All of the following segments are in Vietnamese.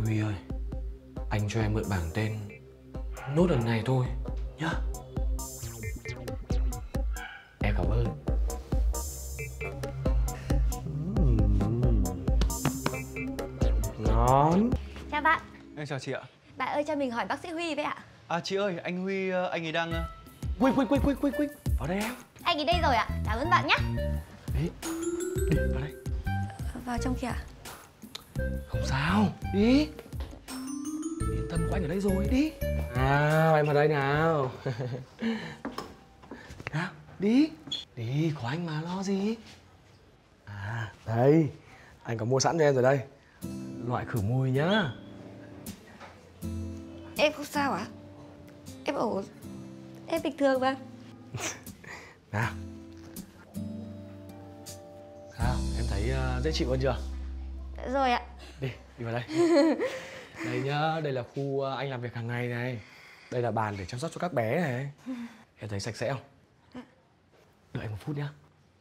Huy ơi, anh cho em mượn bảng tên nốt lần này thôi nhá. Em cảm ơn. Ngon. Chào bạn. Em chào chị ạ. Bạn ơi, cho mình hỏi bác sĩ Huy với ạ. À chị ơi, anh Huy, anh ấy đang... Quỳnh, vào đây em. Anh ấy đây rồi ạ. Cảm ơn bạn nhé. Đi, vào đây. Vào trong kìa. Không sao, đi. Yên tâm, có anh ở đây rồi, đi. Nào, em vào đây nào. Nào, đi. Đi, có anh mà, lo gì. À, đây. Anh có mua sẵn cho em rồi đây. Loại khử mùi nhá. Em không sao ạ? Em ổn. Em bình thường mà. Nào. Sao, em thấy dễ chịu hơn chưa? Rồi ạ. Đi vào đây. Đây nhá, đây là khu anh làm việc hàng ngày này. Đây là bàn để chăm sóc cho các bé này. Em thấy sạch sẽ không? Đợi em một phút nhá.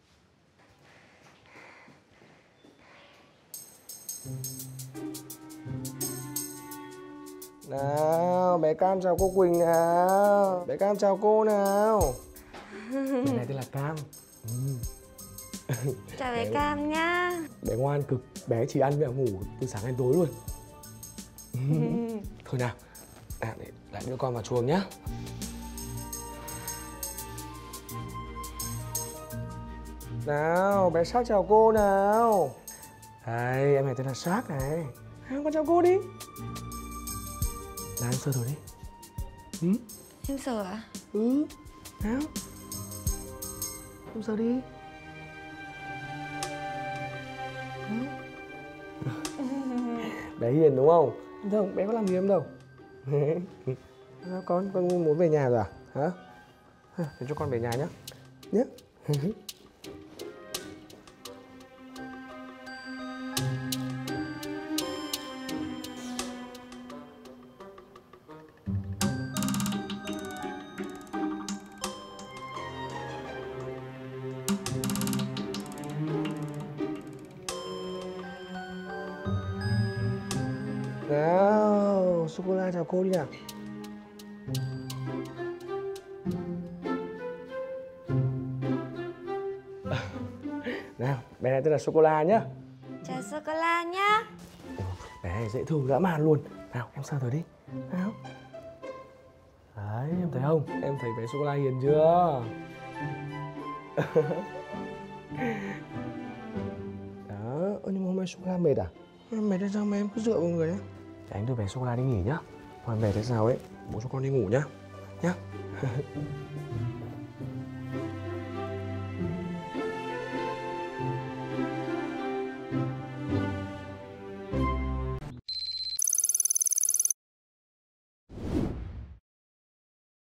Nào, bé Cam chào cô Quỳnh nào. Bé Cam chào cô nào. Bé này tên là Cam. Chào bé Cam nhá. Bé ngoan cực, bé chỉ ăn và ngủ từ sáng đến tối luôn. Thôi nào, để lại đưa con vào chuồng nhá. Nào, bé Shark chào cô nào. Đây, em này tên là Shark này. Con chào cô đi. Nào, em sờ thử đi. Em sờ ạ? Nào. Em sờ đi. Bé hiền đúng không? Không, bé có làm gì em đâu. Con muốn về nhà rồi à? Hả? Để cho con về nhà nhé. Nhé. Nào, sô-cô-la chào cô đi nào. Nào, bé này tên là sô-cô-la nhá. Chào sô-cô-la nhá. Bé này dễ thương dã man luôn. Nào, em sờ thử đi. Nào. Đấy, em thấy không? Em thấy bé sô-cô-la hiền chưa? Đó, nhưng mà hôm nay sô-cô-la mệt à? Mệt hay sao mà em cứ dựa vào người ấy? Để anh đưa bé sô-cô-la đi nghỉ nhá. Hoàn mệt hay sao ấy, bố cho con đi ngủ nhá. Nhá.